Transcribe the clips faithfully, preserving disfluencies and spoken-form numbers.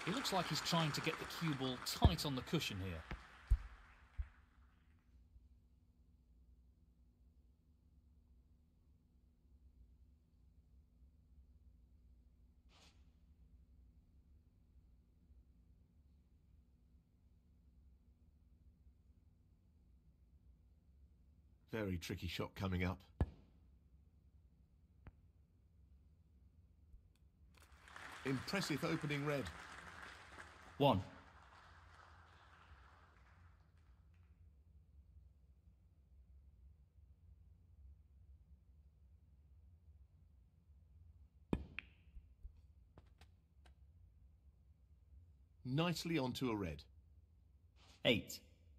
He looks like he's trying to get the cue ball tight on the cushion here. Very tricky shot coming up. Impressive opening red. One. Nicely onto a red. Eight.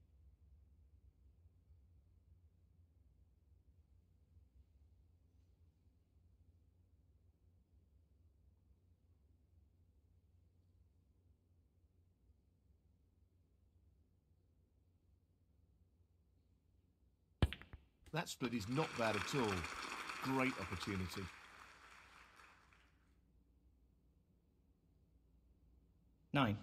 That split is not bad at all. Great opportunity. Nine.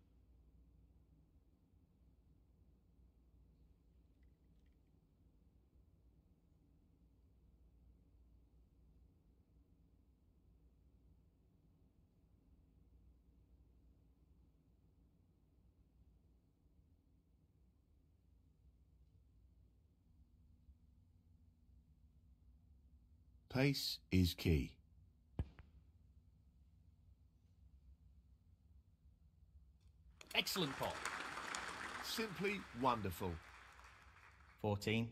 Pace is key. Excellent pot. Simply wonderful. Fourteen.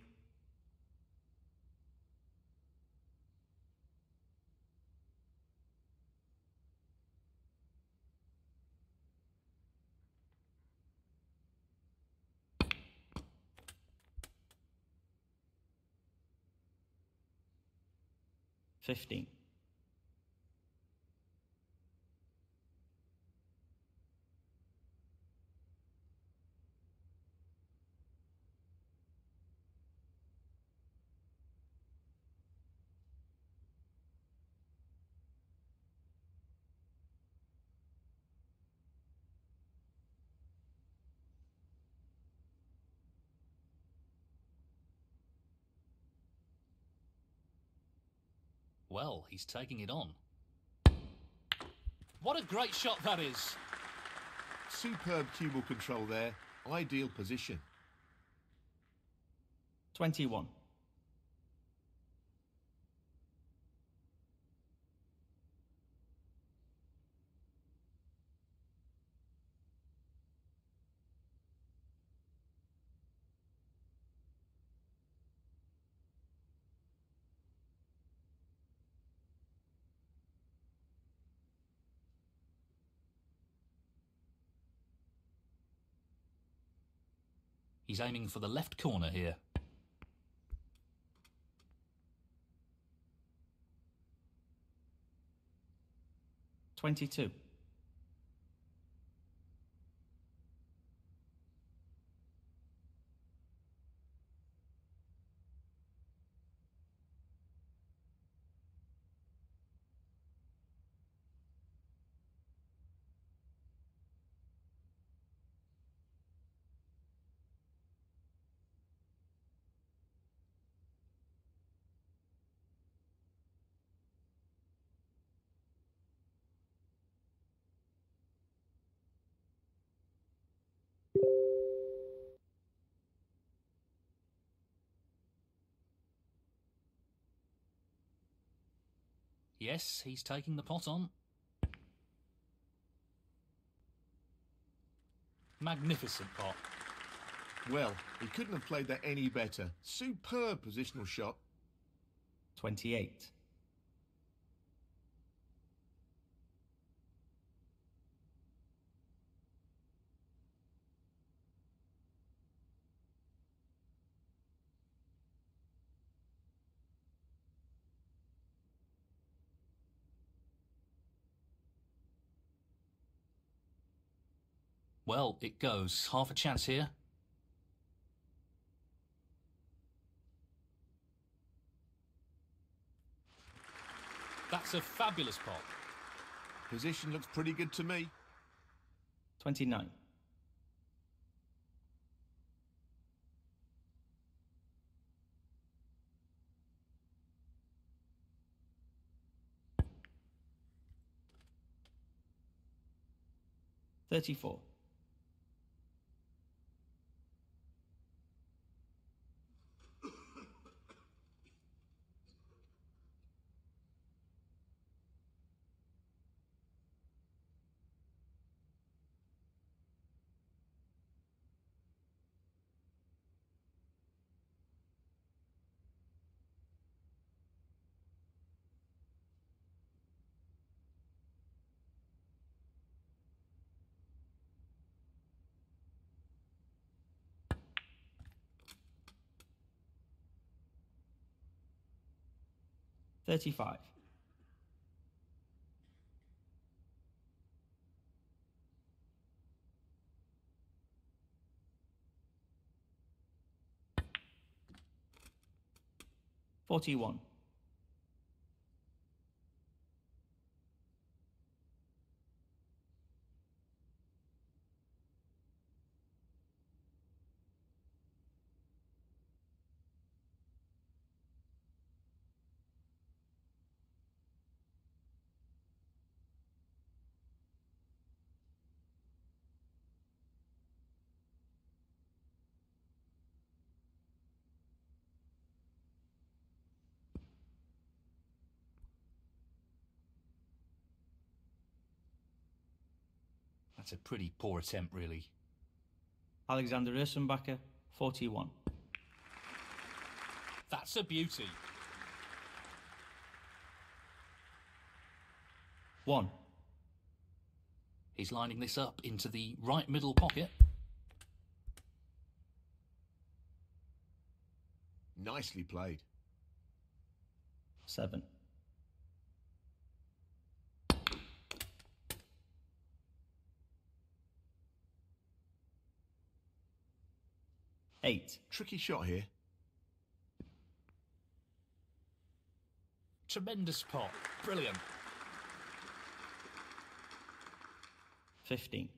Fifteen. Well, he's taking it on. What a great shot that is. Superb cue ball control there. Ideal position. Twenty-one. He's aiming for the left corner here. Twenty-two. Yes, he's taking the pot on. Magnificent pot. Well, he couldn't have played that any better. Superb positional shot. Twenty-eight. Well, it goes. Half a chance here. That's a fabulous pot. Position looks pretty good to me. twenty-nine. Thirty-four. Thirty-five. Forty-one. That's a pretty poor attempt, really. Alexander Ursenbacher, forty-one. That's a beauty. One. He's lining this up into the right middle pocket. Nicely played. Seven. Eight. Tricky shot here. Tremendous pot. Brilliant. Fifteen.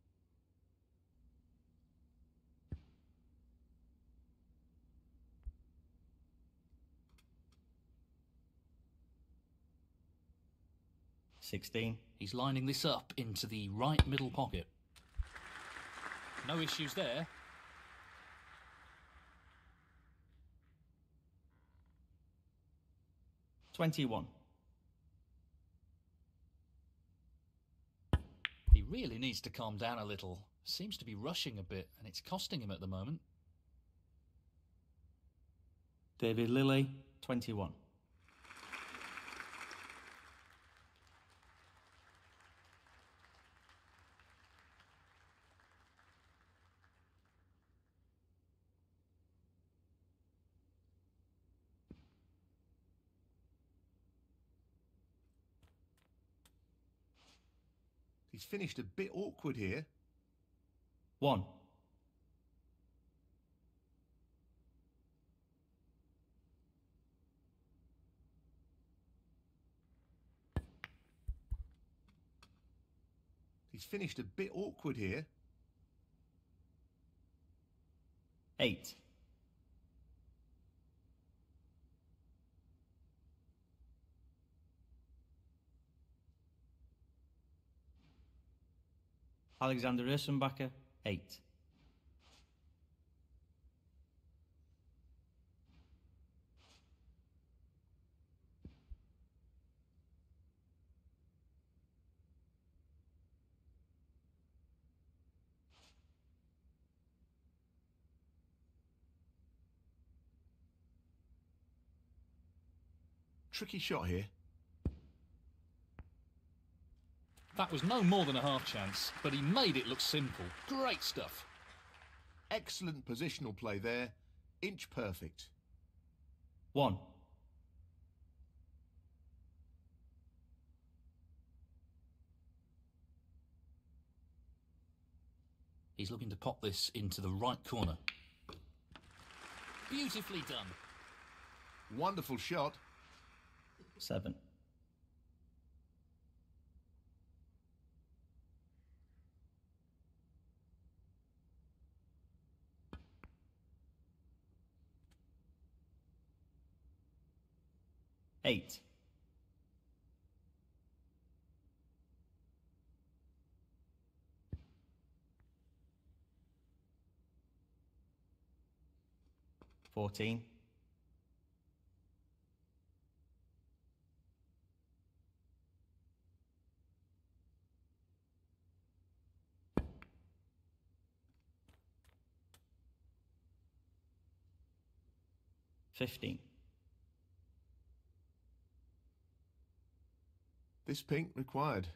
Sixteen. He's lining this up into the right middle pocket. No issues there. Twenty-one. He really needs to calm down a little. Seems to be rushing a bit, and it's costing him at the moment. David Lilley, twenty-one. He's finished a bit awkward here. One. He's finished a bit awkward here. Eight. Alexander Ursenbacher, eight. Tricky shot here. That was no more than a half chance, but he made it look simple. Great stuff. Excellent positional play there. Inch perfect. One. He's looking to pop this into the right corner. Beautifully done. Wonderful shot. Seven. eight. Fourteen. Fifteen. This pink required.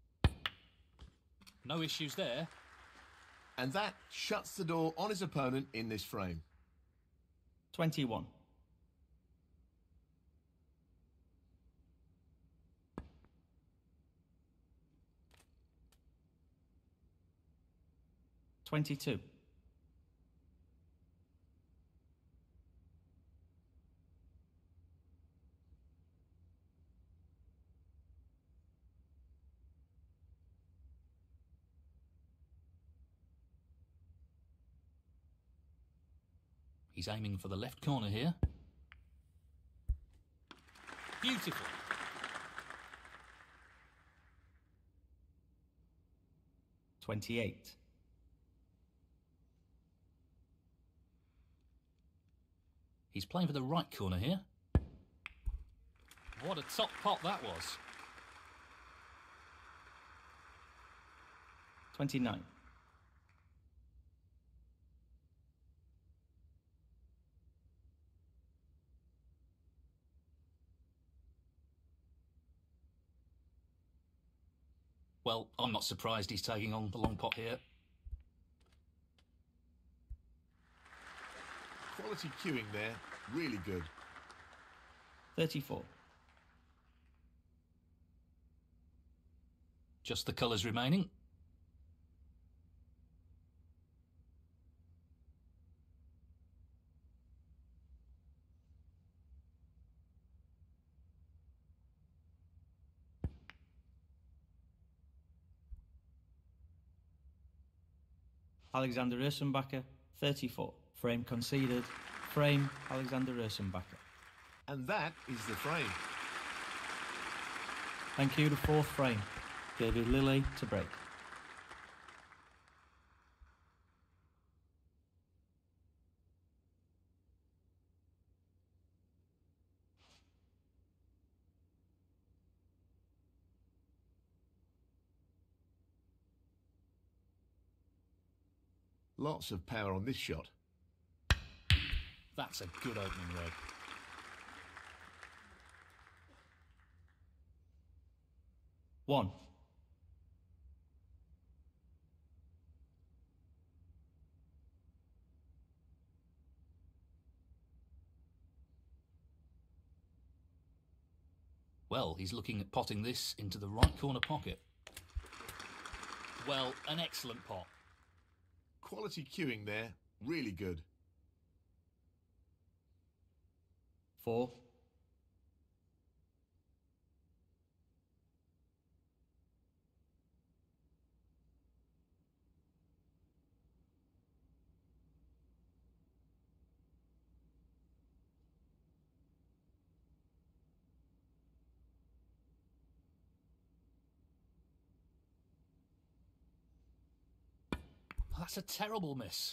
No issues there. And that shuts the door on his opponent in this frame. Twenty-one. Twenty-two. He's aiming for the left corner here. Beautiful. Twenty-eight. He's playing for the right corner here. What a top pot that was. Twenty-nine. Well, I'm not surprised he's taking on the long pot here. Quality cueing there, really good. Thirty-four. Just the colours remaining. Alexander Ursenbacher, thirty-four. Frame conceded. Frame, Alexander Ursenbacher. And that is the frame. Thank you, the fourth frame. David Lilley to break. Lots of power on this shot. That's a good opening red. One. Well, he's looking at potting this into the right corner pocket. Well, an excellent pot. Quality cueing there, really good. Four. That's a terrible miss.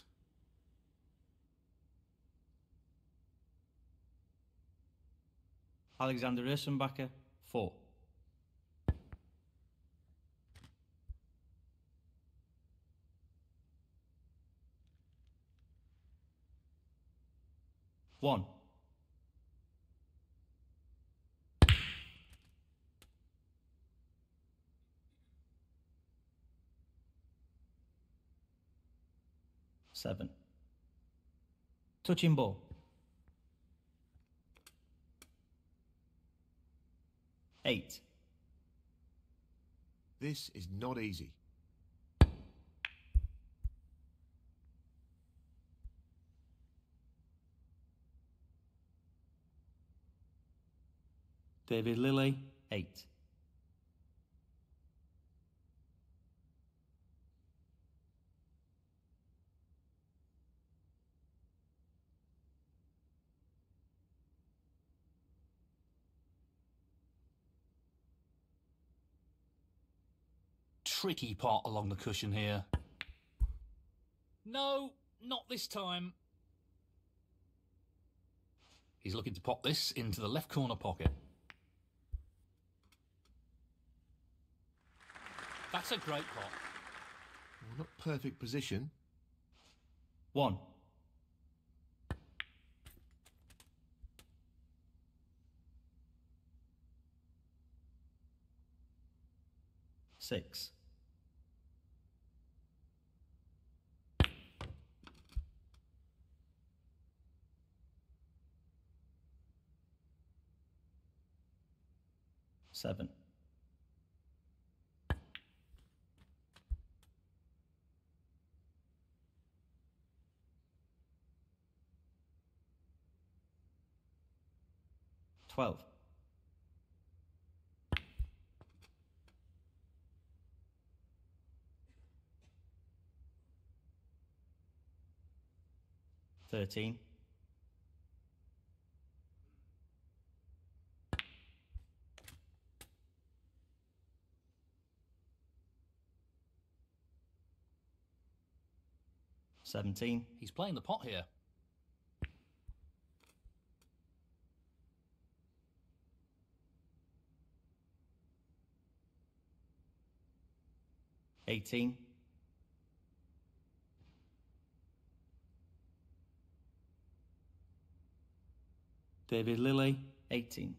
Alexander Ursenbacher, four. One. Seven. Touching ball. Eight. This is not easy. David Lilley, eight. tricky pot along the cushion here. No, not this time. He's looking to pop this into the left corner pocket. That's a great pot. Well, not perfect position. One. Six. Seven. Twelve. Thirteen. Seventeen. He's playing the pot here. Eighteen. David Lilley, eighteen.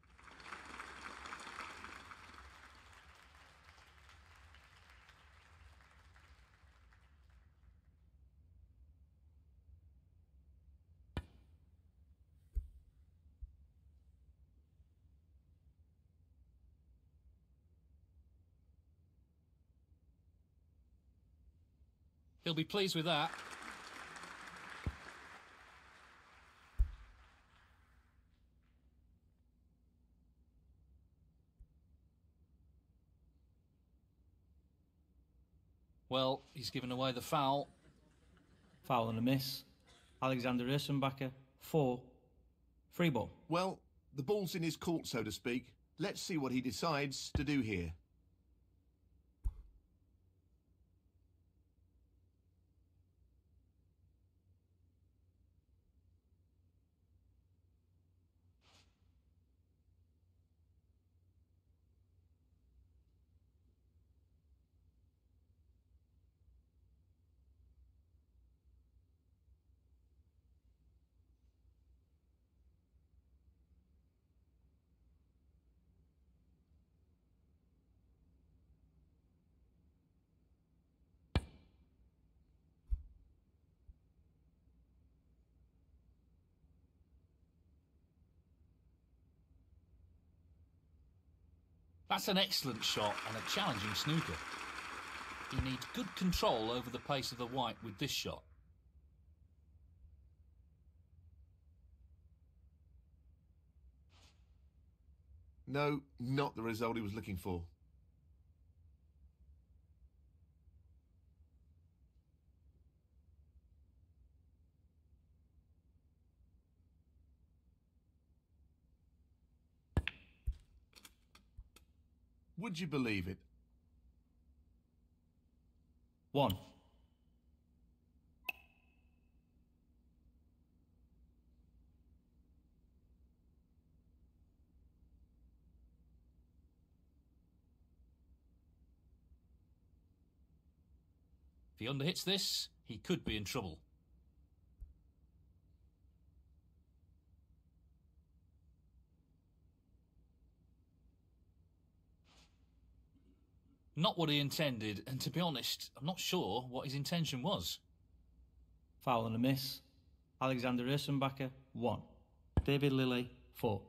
He'll be pleased with that. Well, he's given away the foul. Foul and a miss. Alexander Ursenbacher, four. Free ball. Well, the ball's in his court, so to speak. Let's see what he decides to do here. That's an excellent shot and a challenging snooker. He needs good control over the pace of the white with this shot. No, not the result he was looking for. Would you believe it? One. If he underhits this, he could be in trouble. Not what he intended, and to be honest, I'm not sure what his intention was. Foul and a miss. Alexander Ursenbacher, one. David Lilley, four.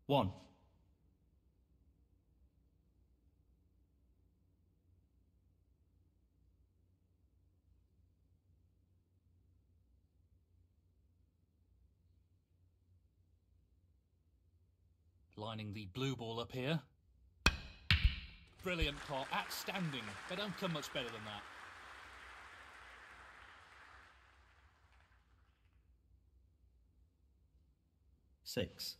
one. Lining the blue ball up here. Brilliant pot, outstanding. They don't come much better than that. Six.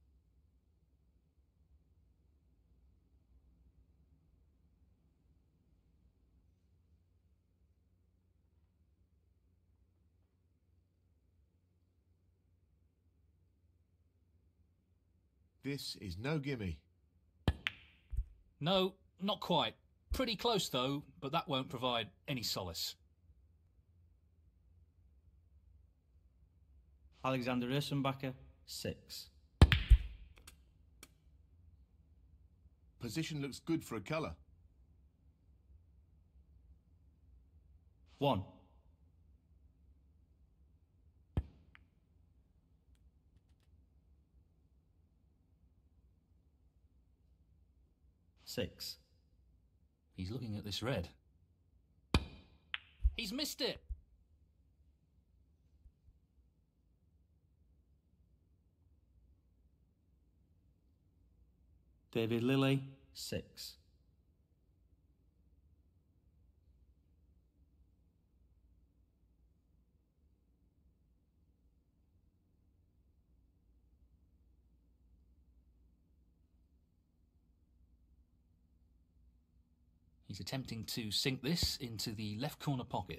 This is no gimme. No, not quite. Pretty close though, but that won't provide any solace. Alexander Ursenbacher, six. Position looks good for a colour. one. Six. He's looking at this red. He's missed it! David Lilley, six. He's attempting to sink this into the left corner pocket.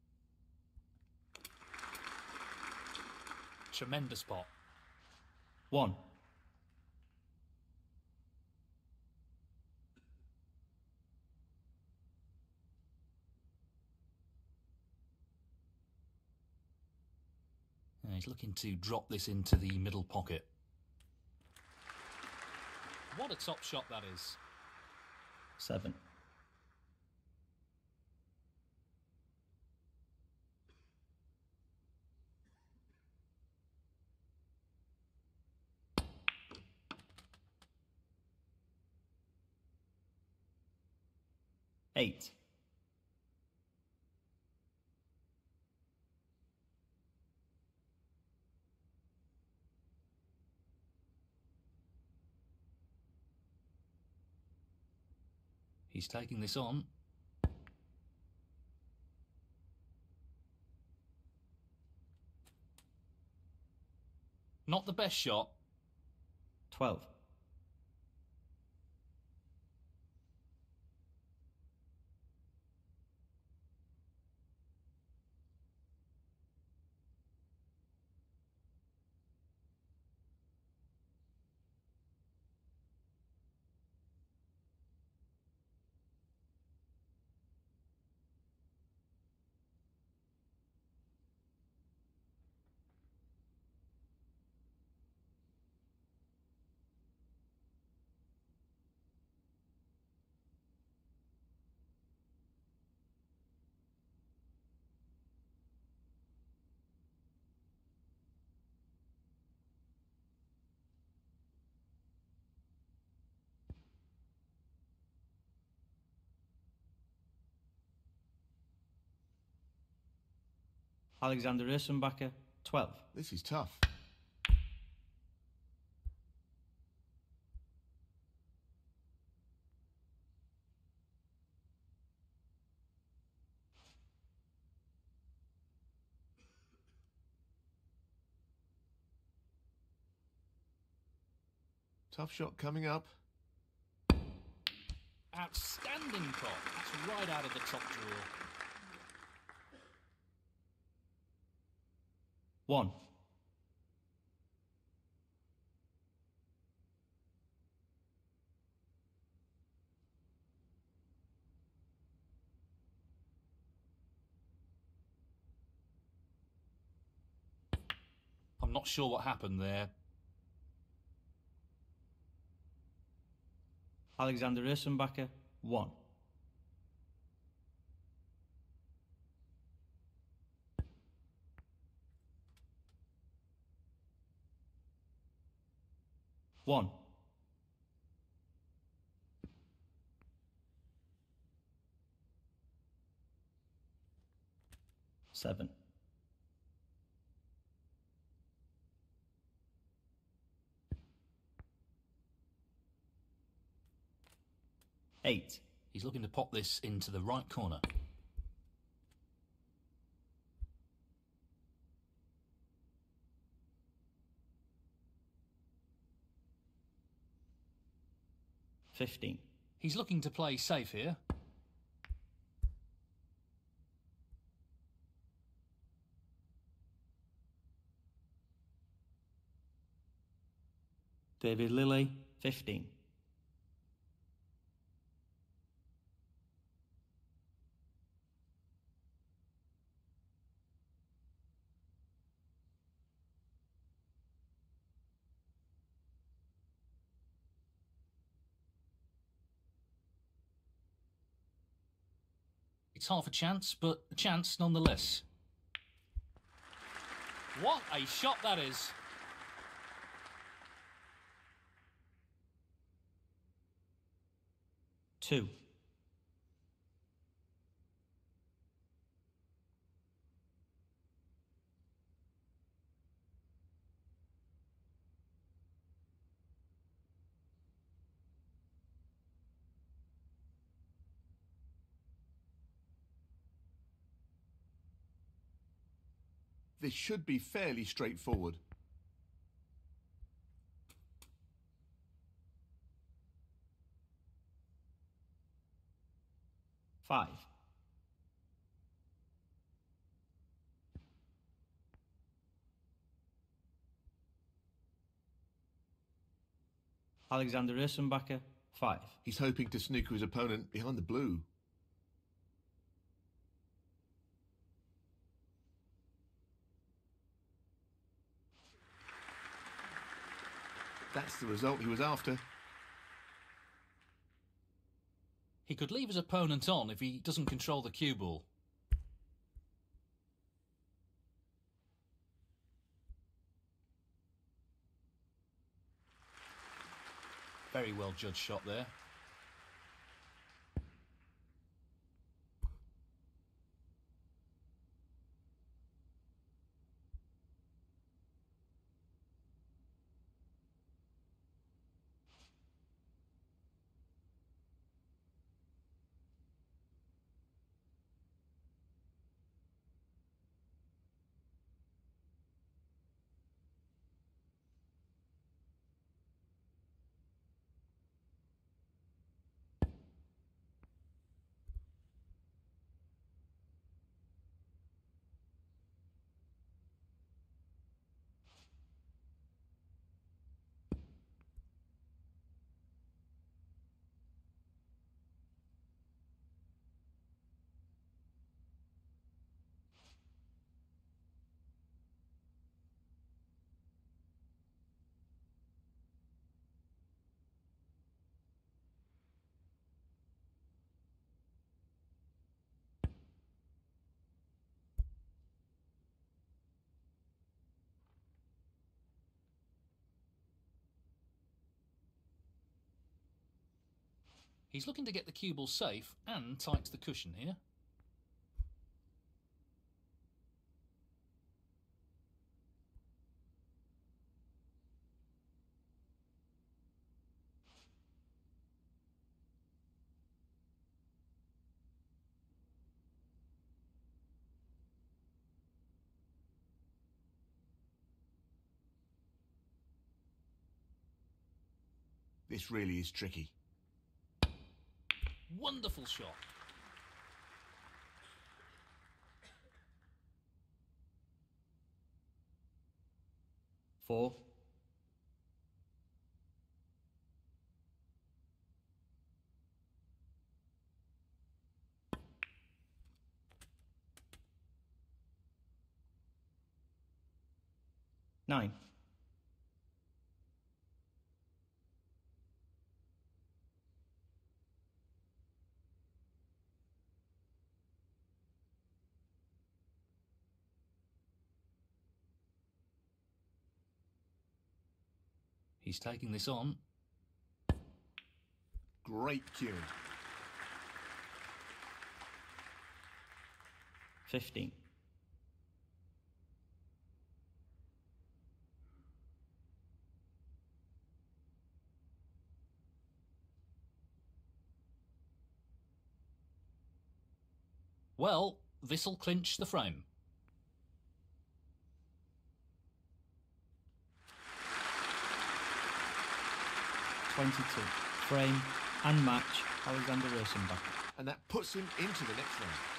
Tremendous pot. one. And he's looking to drop this into the middle pocket. What a top shot that is. Seven. Eight. He's taking this on. Not the best shot. Twelve. Alexander Ursenbacher, twelve. This is tough. Tough shot coming up. Outstanding pot. That's right out of the top drawer. One. I'm not sure what happened there. Alexander Ursenbacher, one. one. Seven. Eight. He's looking to pop this into the right corner. Fifteen. He's looking to play safe here. David Lilley, fifteen. It's half a chance, but a chance nonetheless. What a shot that is. Two. This should be fairly straightforward. Five. Alexander Ursenbacher, five. He's hoping to snooker his opponent behind the blue. That's the result he was after. He could leave his opponent on if he doesn't control the cue ball. Very well judged shot there. He's looking to get the cue ball safe and tight to the cushion here. This really is tricky. Wonderful shot. Four. Nine. He's taking this on. Great cueing. fifteen. Well, this'll clinch the frame. twenty-two. Frame and match Alexander Ursenbacher. And that puts him into the next round.